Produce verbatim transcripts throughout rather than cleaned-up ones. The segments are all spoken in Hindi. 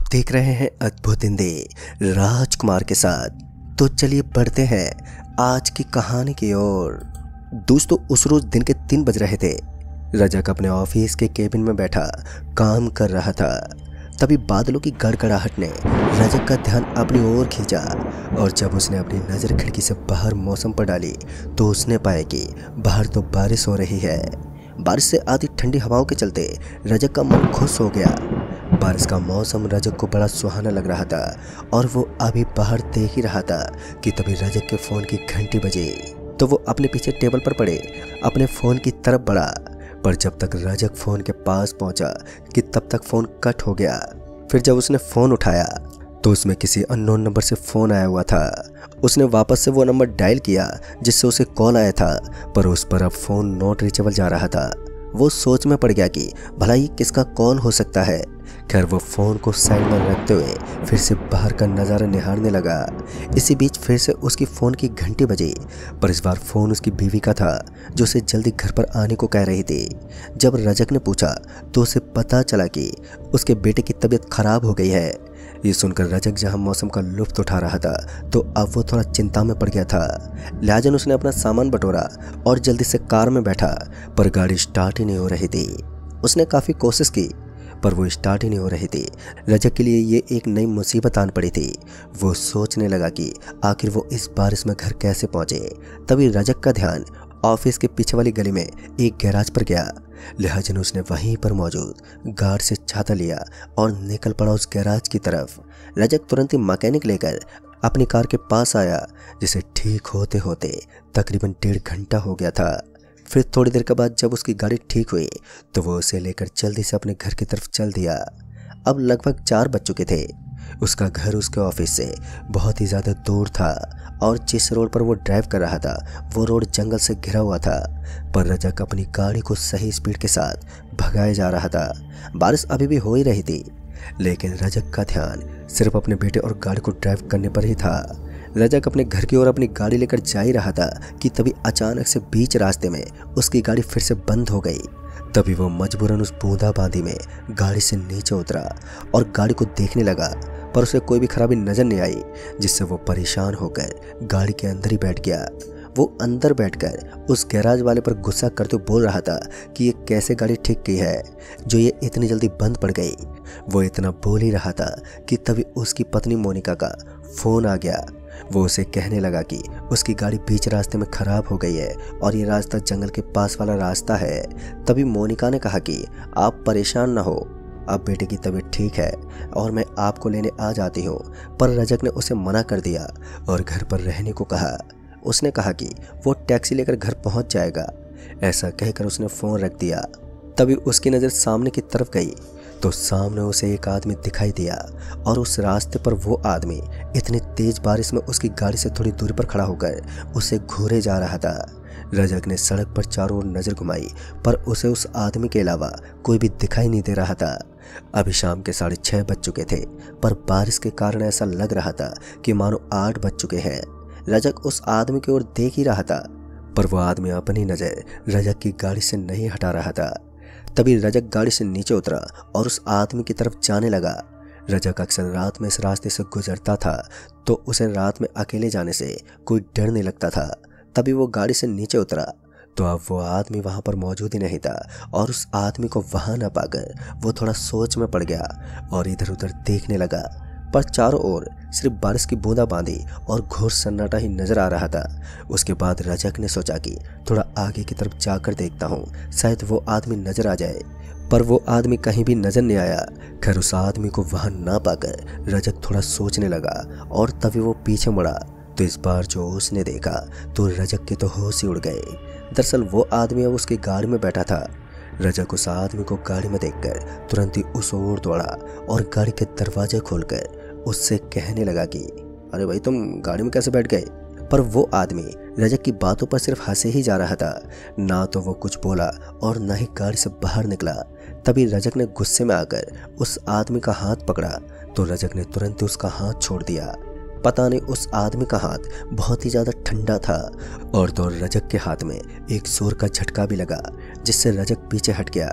देख रहे हैं अद्भुत हिंदी राजकुमार के साथ। तो चलिए बढ़ते हैं आज की कहानी की ओर। दोस्तों, उस रोज दिन के तीन बज रहे थे। रजक अपने ऑफिस के केबिन में बैठा काम कर रहा था। तभी बादलों की गड़गड़ाहट ने रजक का ध्यान अपनी ओर खींचा और जब उसने अपनी नज़र खिड़की से बाहर मौसम पर डाली तो उसने पाया कि बाहर तो बारिश हो रही है। बारिश से आती ठंडी हवाओं के चलते रजक का मन खुश हो गया। बारिश का मौसम रजक को बड़ा सुहाना लग रहा था और वो अभी बाहर देख ही रहा था कि तभी रजक के फ़ोन की घंटी बजी। तो वो अपने पीछे टेबल पर पड़े अपने फ़ोन की तरफ बढ़ा, पर जब तक रजक फ़ोन के पास पहुंचा कि तब तक फ़ोन कट हो गया। फिर जब उसने फ़ोन उठाया तो उसमें किसी अननोन नंबर से फ़ोन आया हुआ था। उसने वापस से वो नंबर डायल किया जिससे उसे कॉल आया था, पर उस पर अब फ़ोन नॉट रीचेबल जा रहा था। वो सोच में पड़ गया कि भला ये किसका कॉल हो सकता है। खैर, वो फ़ोन को साइड में रखते हुए फिर से बाहर का नज़ारा निहारने लगा। इसी बीच फिर से उसकी फ़ोन की घंटी बजी, पर इस बार फ़ोन उसकी बीवी का था जो उसे जल्दी घर पर आने को कह रही थी। जब रजक ने पूछा तो उसे पता चला कि उसके बेटे की तबीयत खराब हो गई है। ये सुनकर रजक जहां मौसम का लुत्फ़ उठा रहा था तो अब वो थोड़ा चिंता में पड़ गया था। लिहाजा उसने अपना सामान बटोरा और जल्दी से कार में बैठा, पर गाड़ी स्टार्ट ही नहीं हो रही थी। उसने काफ़ी कोशिश की पर वो स्टार्ट ही नहीं हो रही थी। रजक के लिए ये एक नई मुसीबत आन पड़ी थी। वो सोचने लगा कि आखिर वो इस बारिश में घर कैसे पहुंचे। तभी रजक का ध्यान ऑफिस के पीछे वाली गली में एक गैराज पर गया। लिहाजा उसने वहीं पर मौजूद गार्ड से छाता लिया और निकल पड़ा उस गैराज की तरफ। रजक तुरंत ही मैकेनिक लेकर अपनी कार के पास आया, जिसे ठीक होते होते तकरीबन डेढ़ घंटा हो गया था। फिर थोड़ी देर के बाद जब उसकी गाड़ी ठीक हुई तो वो उसे लेकर जल्दी से अपने घर की तरफ चल दिया। अब लगभग चार बज चुके थे। उसका घर उसके ऑफिस से बहुत ही ज़्यादा दूर था और जिस रोड पर वो ड्राइव कर रहा था वो रोड जंगल से घिरा हुआ था, पर रजक अपनी गाड़ी को सही स्पीड के साथ भगाए जा रहा था। बारिश अभी भी हो ही रही थी, लेकिन रजक का ध्यान सिर्फ अपने बेटे और गाड़ी को ड्राइव करने पर ही था। रजक अपने घर की ओर अपनी गाड़ी लेकर जा ही रहा था कि तभी अचानक से बीच रास्ते में उसकी गाड़ी फिर से बंद हो गई। तभी वो मजबूरन उस बूंदाबांदी में गाड़ी से नीचे उतरा और गाड़ी को देखने लगा, पर उसे कोई भी खराबी नजर नहीं आई, जिससे वो परेशान होकर गाड़ी के अंदर ही बैठ गया। वो अंदर बैठकर उस गैराज वाले पर गुस्सा करते हुए बोल रहा था कि ये कैसे गाड़ी ठीक की है जो ये इतनी जल्दी बंद पड़ गई। वो इतना बोल ही रहा था कि तभी उसकी पत्नी मोनिका का फ़ोन आ गया। वो उसे कहने लगा कि उसकी गाड़ी बीच रास्ते में ख़राब हो गई है और ये रास्ता जंगल के पास वाला रास्ता है। तभी मोनिका ने कहा कि आप परेशान ना हो, अब बेटे की तबीयत ठीक है और मैं आपको लेने आ जाती हूँ। पर रजक ने उसे मना कर दिया और घर पर रहने को कहा। उसने कहा कि वो टैक्सी लेकर घर पहुँच जाएगा। ऐसा कहकर उसने फ़ोन रख दिया। तभी उसकी नज़र सामने की तरफ गई तो सामने उसे एक आदमी दिखाई दिया और उस रास्ते पर वो आदमी इतनी तेज बारिश में उसकी गाड़ी से थोड़ी दूरी पर खड़ा होकर उसे घूरे जा रहा था। रजक ने सड़क पर चारों ओर नज़र घुमाई, पर उसे उस आदमी के अलावा कोई भी दिखाई नहीं दे रहा था। अभी शाम के साढ़े छः बज चुके थे, पर बारिश के कारण ऐसा लग रहा था कि मानो आठ बज चुके हैं। रजक उस आदमी की ओर देख ही रहा था, पर वो आदमी अपनी नज़र रजक की गाड़ी से नहीं हटा रहा था। तभी रजक गाड़ी से नीचे उतरा और उस आदमी की तरफ जाने लगा। रजक अक्सर रात में इस रास्ते से गुजरता था तो उसे रात में अकेले जाने से कोई डर नहीं लगता था। तभी वो गाड़ी से नीचे उतरा तो अब वो आदमी वहाँ पर मौजूद ही नहीं था और उस आदमी को वहाँ न पाकर वो थोड़ा सोच में पड़ गया और इधर उधर देखने लगा, पर चारों ओर सिर्फ बारिश की बूंदाबांदी और घोर सन्नाटा ही नजर आ रहा था। उसके बाद रजक ने सोचा कि थोड़ा आगे की तरफ जाकर देखता हूँ, शायद वो आदमी नजर आ जाए, पर वो आदमी कहीं भी नजर नहीं आया। खैर, उस आदमी को वहां ना पाकर रजक थोड़ा सोचने लगा और तभी वो पीछे मुड़ा तो इस बार जो उसने देखा तो रजक के तो होश ही उड़ गए। दरअसल वो आदमी अब उसकी गाड़ी में बैठा था। रजक उस आदमी को गाड़ी में देखकर तुरंत ही उस ओर दौड़ा और गाड़ी के दरवाजे खोलकर उससे कहने लगा कि अरे भाई, तुम गाड़ी में कैसे बैठ गए। पर वो आदमी रजक की बातों पर सिर्फ हंसे ही जा रहा था, ना तो वो कुछ बोला और ना ही गाड़ी से बाहर निकला। तभी रजक ने गुस्से में आकर उस आदमी का हाथ पकड़ा तो रजक ने तुरंत उसका हाथ छोड़ दिया। पता नहीं उस आदमी का हाथ बहुत ही ज़्यादा ठंडा था और तो रजक के हाथ में एक जोर का झटका भी लगा, जिससे रजक पीछे हट गया।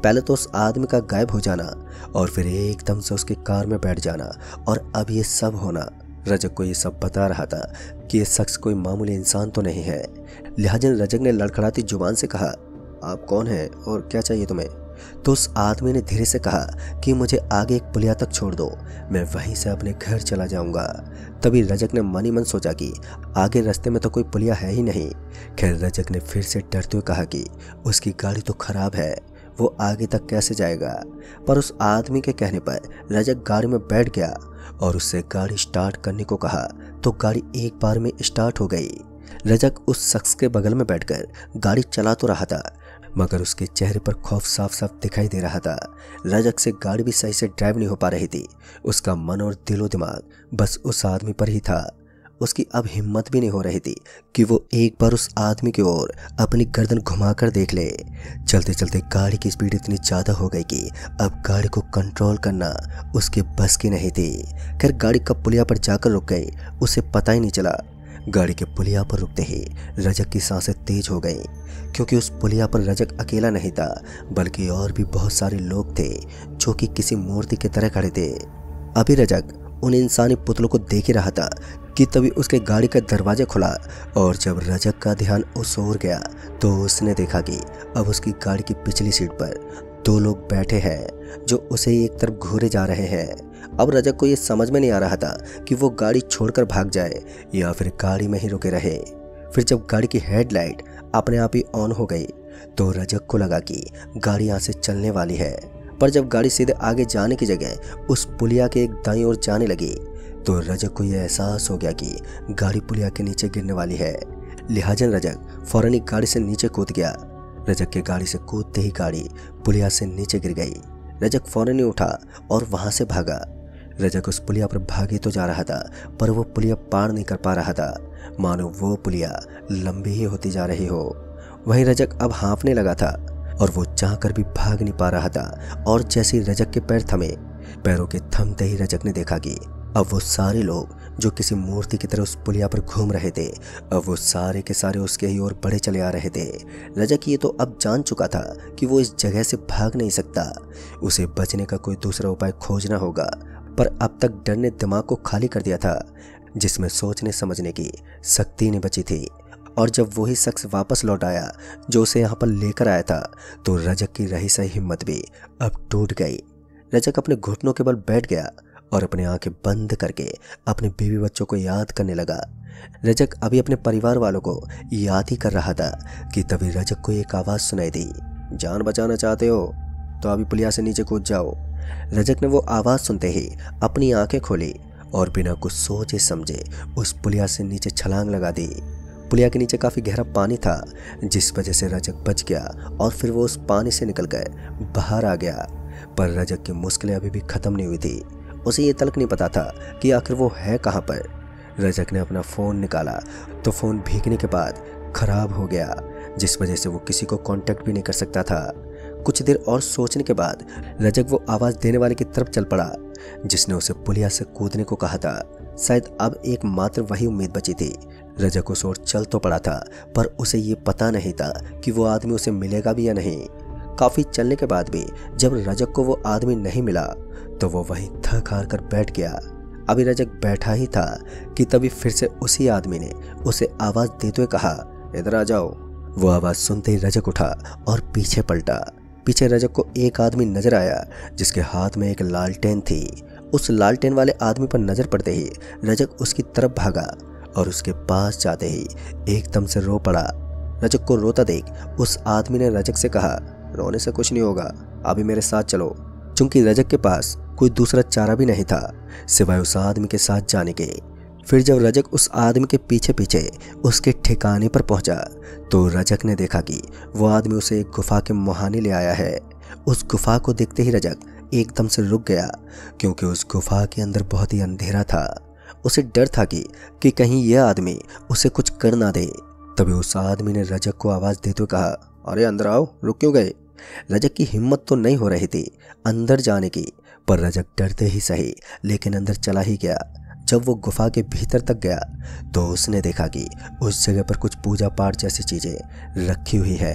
पहले तो उस आदमी का गायब हो जाना और फिर एकदम से उसकी कार में बैठ जाना और अब ये सब होना। रजक को ये सब बता रहा था कि ये शख्स कोई मामूली इंसान तो नहीं है। लिहाजा रजक ने लड़खड़ाती जुबान से कहा, आप कौन हैं और क्या चाहिए तुम्हें? तो उस आदमी ने धीरे से कहा कि मुझे आगे एक पुलिया तक छोड़ दो, मैं वहीं से अपने घर चला जाऊंगा। तभी रजक ने मन ही मन सोचा कि आगे रास्ते में तो कोई पुलिया है ही नहीं। खैर रजक ने फिर से डरते हुए कहा कि उसकी गाड़ी तो खराब है, वो आगे तक कैसे जाएगा। पर उस आदमी के कहने पर रजक गाड़ी में बैठ गया और उससे गाड़ी स्टार्ट करने को कहा तो गाड़ी एक बार में स्टार्ट हो गई। रजक उस शख्स के बगल में बैठकर गाड़ी चला तो रहा था मगर उसके चेहरे पर खौफ साफ साफ दिखाई दे रहा था। रजक से गाड़ी भी सही से ड्राइव नहीं हो पा रही थी। उसका मन और दिलो दिमाग बस उस आदमी पर ही था। उसकी अब हिम्मत भी नहीं हो रही थी कि वो एक बार उस आदमी की ओर अपनी गर्दन घुमाकर देख ले। चलते चलते गाड़ी की स्पीड इतनी ज़्यादा हो गई कि अब गाड़ी को कंट्रोल करना उसके बस की नहीं थी। खैर गाड़ी कब पुलिया पर जाकर रुक गई उसे पता ही नहीं चला। गाड़ी के पुलिया पर रुकते ही रजक की सांसें तेज हो गईं, क्योंकि उस पुलिया पर रजक अकेला नहीं था बल्कि और भी बहुत सारे लोग थे जो कि किसी मूर्ति की तरह खड़े थे। अभी रजक उन इंसानी पुतलों को देख ही रहा था कि तभी उसके गाड़ी का दरवाजा खुला और जब रजक का ध्यान उस ओर गया तो उसने देखा कि अब उसकी गाड़ी की पिछली सीट पर दो लोग बैठे हैं जो उसे एक तरफ घूरे जा रहे हैं। अब रजक को यह समझ में नहीं आ रहा था कि वो गाड़ी छोड़कर भाग जाए या फिर गाड़ी में ही रुके रहे। फिर जब गाड़ी की हेडलाइट अपने आप ही ऑन हो गई तो रजक को लगा कि गाड़ी यहाँ से चलने वाली है। पर जब गाड़ी सीधे आगे जाने की जगह उस पुलिया के एक दाईं ओर जाने लगी तो रजक को यह एहसास हो गया कि गाड़ी पुलिया के नीचे गिरने वाली है। लिहाजा रजक फौरन ही गाड़ी से नीचे कूद गया। रजक के गाड़ी से कूदते ही गाड़ी पुलिया से नीचे गिर गई। रजक फौरन ही उठा और वहां से भागा। रजक उस पुलिया पर भागे तो जा रहा था पर वो पुलिया पार नहीं कर पा रहा था, मानो वो पुलिया लंबी ही होती जा रही हो। वहीं रजक अब हाँफने लगा था और वो चाहकर भी भाग नहीं पा रहा था। और जैसे ही रजक के पैर थमे, पैरों के थमते ही रजक ने देखा कि अब वो सारे लोग जो किसी मूर्ति की तरह उस पुलिया पर घूम रहे थे, अब वो सारे के सारे उसके ही ओर बढ़े चले आ रहे थे। रजक ये तो अब जान चुका था कि वो इस जगह से भाग नहीं सकता, उसे बचने का कोई दूसरा उपाय खोजना होगा। पर अब तक डर ने दिमाग को खाली कर दिया था, जिसमें सोचने समझने की शक्ति नहीं बची थी। और जब वही शख्स वापस लौट आया जो उसे यहाँ पर लेकर आया था तो रजक की रही सही हिम्मत भी अब टूट गई। रजक अपने घुटनों के बल बैठ गया और अपनी आंखें बंद करके अपने बीवी बच्चों को याद करने लगा। रजक अभी अपने परिवार वालों को याद ही कर रहा था कि तभी रजक को एक आवाज़ सुनाई दी, जान बचाना चाहते हो तो अभी पुलिया से नीचे कूद जाओ। रजक ने वो आवाज़ सुनते ही अपनी आंखें खोली और बिना कुछ सोचे समझे उस पुलिया से नीचे छलांग लगा दी। पुलिया के नीचे काफ़ी गहरा पानी था, जिस वजह से रजक बच गया और फिर वो उस पानी से निकलकर बाहर आ गया। पर रजक की मुश्किलें अभी भी ख़त्म नहीं हुई थी। उसे ये तलक नहीं पता था कि आखिर वो है कहाँ पर। रजक ने अपना फ़ोन निकाला तो फ़ोन भीगने के बाद ख़राब हो गया, जिस वजह से वो किसी को कांटेक्ट भी नहीं कर सकता था। कुछ देर और सोचने के बाद रजक वो आवाज़ देने वाले की तरफ चल पड़ा जिसने उसे पुलिया से कूदने को कहा था। शायद अब एक मात्र वही उम्मीद बची थी। रजक उस ओर चल तो पड़ा था पर उसे ये पता नहीं था कि वो आदमी उसे मिलेगा भी या नहीं। काफ़ी चलने के बाद भी जब रजक को वो आदमी नहीं मिला तो वो वहीं थक हार कर बैठ गया। अभी रजक बैठा ही था कि तभी फिर से उसी आदमी ने उसे आवाज़ देते हुए कहा, इधर आ जाओ। वो आवाज़ सुनते ही रजक उठा और पीछे पलटा। पीछे रजक को एक आदमी नजर आया जिसके हाथ में एक लालटेन थी। उस लालटेन वाले आदमी पर नजर पड़ते ही रजक उसकी तरफ भागा और उसके पास जाते ही एकदम से रो पड़ा। रजक को रोता देख उस आदमी ने रजक से कहा, रोने से कुछ नहीं होगा, अभी मेरे साथ चलो। चूंकि रजक के पास कोई दूसरा चारा भी नहीं था सिवाय उस आदमी के साथ जाने के। फिर जब रजक उस आदमी के पीछे पीछे उसके ठिकाने पर पहुंचा तो रजक ने देखा कि वो आदमी उसे एक गुफा के मुहाने ले आया है। उस गुफा को देखते ही रजक एकदम से रुक गया, क्योंकि उस गुफा के अंदर बहुत ही अंधेरा था। उसे डर था कि, कि कहीं यह आदमी उसे कुछ कर ना दे। तभी उस आदमी ने रजक को आवाज़ देते हुए कहा, अरे अंदर आओ, रुक क्यों गए? रजक की हिम्मत तो नहीं हो रही थी अंदर जाने की, पर रजक डरते ही सही लेकिन अंदर चला ही गया। जब वो गुफा के भीतर तक गया तो उसने देखा कि उस जगह पर कुछ पूजा पाठ जैसी चीज़ें रखी हुई है।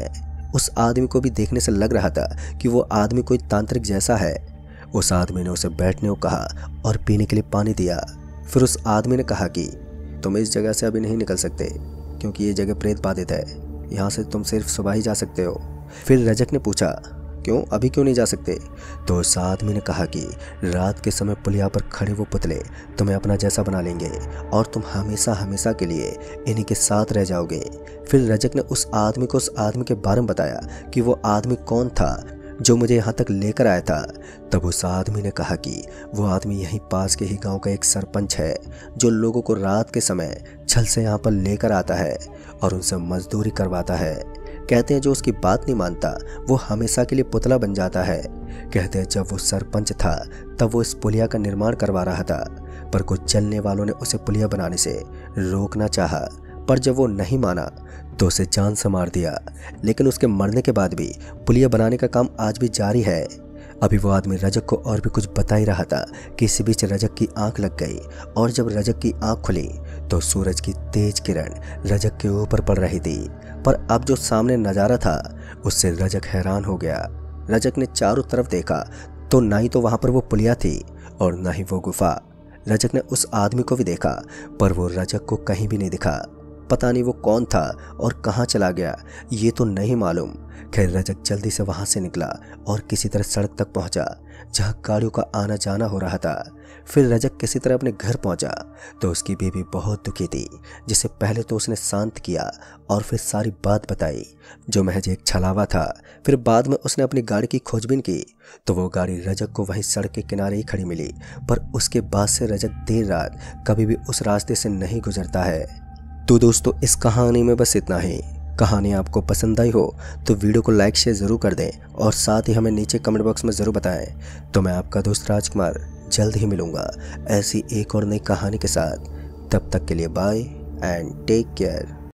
उस आदमी को भी देखने से लग रहा था कि वो आदमी कोई तांत्रिक जैसा है। उस आदमी ने उसे बैठने को कहा और पीने के लिए पानी दिया। फिर उस आदमी ने कहा कि तुम इस जगह से अभी नहीं निकल सकते क्योंकि ये जगह प्रेत बाधित है। यहाँ से तुम सिर्फ सुबह ही जा सकते हो। फिर रजक ने पूछा, क्यों, अभी क्यों नहीं जा सकते? तो उस आदमी ने कहा कि रात के समय पुलिया पर खड़े वो पुतले तुम्हें अपना जैसा बना लेंगे और तुम हमेशा हमेशा के लिए इन्हीं के साथ रह जाओगे। फिर रजक ने उस आदमी को उस आदमी के बारे में बताया कि वो आदमी कौन था जो मुझे यहाँ तक लेकर आया था। तब उस आदमी ने कहा कि वो आदमी यहीं पास के ही गांव का एक सरपंच है जो लोगों को रात के समय छल से यहाँ पर लेकर आता है और उनसे मजदूरी करवाता है। कहते हैं जो उसकी बात नहीं मानता वो हमेशा के लिए पुतला बन जाता है। कहते हैं जब वो सरपंच था तब वो इस पुलिया का निर्माण करवा रहा था, पर कुछ चलने वालों ने उसे पुलिया बनाने से रोकना चाहा, पर जब वो नहीं माना तो उसे जान से मार दिया। लेकिन उसके मरने के बाद भी पुलिया बनाने का काम आज भी जारी है। अभी वो आदमी रजक को और भी कुछ बता ही रहा था कि इसी बीच रजक की आंख लग गई और जब रजक की आंख खुली तो सूरज की तेज किरण रजक के ऊपर पड़ रही थी। पर अब जो सामने नज़ारा था उससे रजक हैरान हो गया। रजक ने चारों तरफ देखा तो ना ही तो वहां पर वो पुलिया थी और ना ही वो गुफा। रजक ने उस आदमी को भी देखा पर वो रजक को कहीं भी नहीं दिखा। पता नहीं वो कौन था और कहाँ चला गया, ये तो नहीं मालूम। खैर रजक जल्दी से वहां से निकला और किसी तरह सड़क तक पहुंचा जहां गाड़ियों का आना जाना हो रहा था। फिर रजक किसी तरह अपने घर पहुंचा तो उसकी बीवी बहुत दुखी थी, जिसे पहले तो उसने शांत किया और फिर सारी बात बताई जो महज एक छलावा था। फिर बाद में उसने अपनी गाड़ी की खोजबीन की तो वो गाड़ी रजक को वहीं सड़क के किनारे ही खड़ी मिली, पर उसके बाद से रजक देर रात कभी भी उस रास्ते से नहीं गुजरता है। तो दोस्तों इस कहानी में बस इतना ही। कहानी आपको पसंद आई हो तो वीडियो को लाइक शेयर ज़रूर कर दें और साथ ही हमें नीचे कमेंट बॉक्स में ज़रूर बताएं। तो मैं आपका दोस्त राजकुमार जल्द ही मिलूँगा ऐसी एक और नई कहानी के साथ। तब तक के लिए बाय एंड टेक केयर।